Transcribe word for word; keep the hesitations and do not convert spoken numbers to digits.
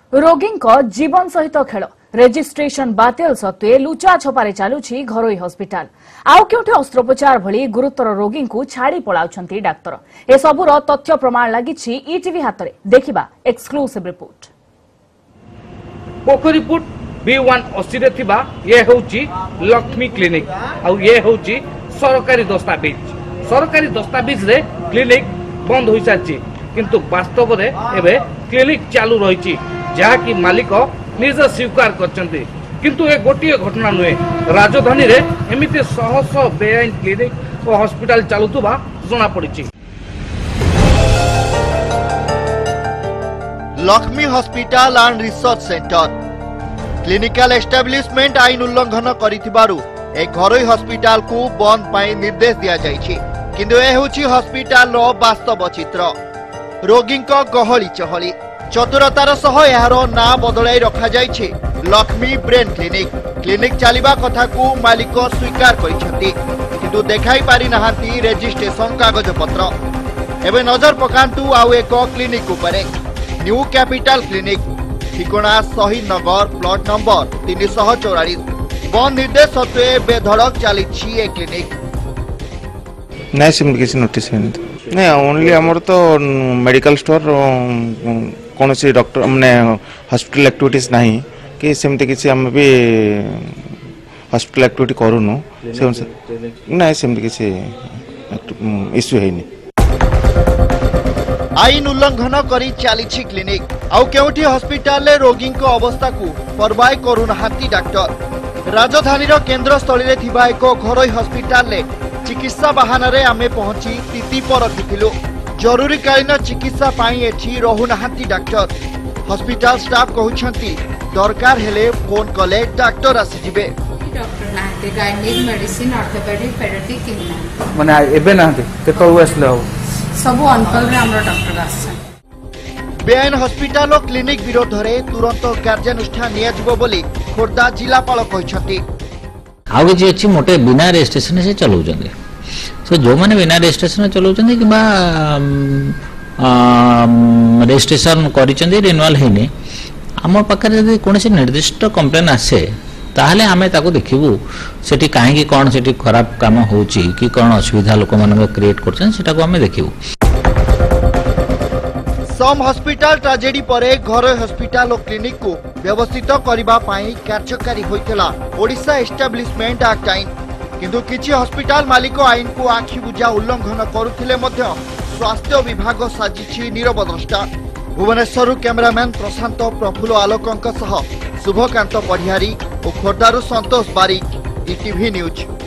रोगी जीवन सहित खेल रेजिस्ट्रेशन बातिल सत्वे लुचा छपारे चलुछि घरोई हस्पिटाल आउ केउठे अस्त्रोपचार भली गुरुतर रोगी को छाड़ी पलाउछंती डाक्तर ए सबुर तथ्य प्रमाण लागिछि ईटीवी हातरे देखिबा exclusive report Pokhariput B one अस्सी रे थिबा ये होउछि लक्ष्मी क्लिनिक आउ ये होउछि सरकारी दस्तावेज सरकारी दस्तावेज रे क्लिनिक बंद होई साछि किंतु वास्तव रे एबे क्लिनिक चालू रहिछि जहाँकि मालिक निज स्वीकार करछन्ते किंतु ए गोटिए घटना नुहे राजधानी रे एमिते शह शह बेआईन क्लिनिक और हॉस्पिटल चालुतुबा जଣା पड़िछि। Lakshmi hospital and research centre clinical establishment आईन उल्लंघन करिथिबारु ए घरोई हॉस्पिटल को बंद पाई निर्देश दिया जाइछि किंतु ए होछि हॉस्पिटल रो वास्तव चित्र रोगी को गहली चहली चतुरतार सह यार ना बदलाई रखा जाइछि लक्ष्मी ब्रेन क्लिनिक क्लिनिक चलिबा कथा को मालिक स्वीकार करिसेंती किंतु देखाई पारि नाहांती रेजिस्ट्रेशन कागज पत्र एबे नजर पकांतु आउ एक क्लिनिक उपरे न्यू कैपिटल क्लिनिक ठिकाना शहीद नगर प्लॉट नंबर तीन सौ चौवालीस बंद निर्देश सत्वे बेधड़क चली ए क्लिनिक नहीं सिम किसी नोटिस नहीं ओनली हमर तो मेडिकल स्टोर कौन सी डॉक्टर मैंने हॉस्पिटल एक्टिविटीज नहीं कि सेमती किसी हम भी हॉस्पिटल एक्टिविटी करूनु नहीं सेमती किसी इश्यू है नहीं आईन उल्लंघन करी चली क्लिनिक आउ केउठी हॉस्पिटल रोगी को अवस्था को परवाह करूनाहांती डाक्टर राजधानी केंद्र स्थली रे थिबा एक घरोई हॉस्पिटल ले चिकित्सा बहाना रे आमे पहुंची स्थिति पर रखिथिलु जरूरीकालीन चिकित्सा पाई एठी रहुनाहांती डाक्टर हॉस्पिटल स्टाफ कहउछंती दरकार हेले फोन कले डाक्टर आसी जिबे डॉक्टर नाते गाइनिक मेडिसिन ऑर्थोपेडिक पेडियाट्रिक किन माने एबे नाते केतो आसले हो सब अंकल रे हमर डॉक्टर आछन बेआईन हॉस्पिटल और क्लिनिक विरोध रे तुरंत कार्यानुष्ठान निया जिवो बोली खोर्धा जिलापाल कहउछंती आउ किसी अच्छी मोटे बिना रेजिस्ट्रेशन से चलाउछंती सो जो माने बिना रेजिस्ट्रेशन चलाउछंती किबा रेजिस्ट्रेशन करिसेंती रिन्यूअल हेनी आम पाखे जदि कोनोसी निर्दिष्ट कंप्लेन आसे ताहले आमे ताको देखिबू सेठी काहेकि कोन सेठी खराब काम होउची कि कोन असुविधा लोक मानक क्रिएट करछन सेटा को आमे देखिबू। सम हॉस्पिटल ट्रेजेडी परे घर हॉस्पिटल और क्लिनिक को व्यवस्थित करबा पाई कार्यकारी होइतला ओडिशा एस्टाब्लिशमेंट एक्ट आईन किंतु किछि हॉस्पिटल मालिक आईन को आखि बुझा उल्लंघन करुथिले मध्य स्वास्थ्य विभाग साजिछि नीरव द्रष्टा। भुवनेश्वर कैमरामैन प्रशांत प्रफुल्ल आलोकंक सह शुभकांत पढ़ियारी और खोर्धारू संतोष बारिक ईटीवी न्यूज।